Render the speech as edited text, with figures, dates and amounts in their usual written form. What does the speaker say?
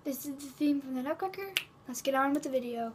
This is the theme from the Nutcracker. Let's get on with the video.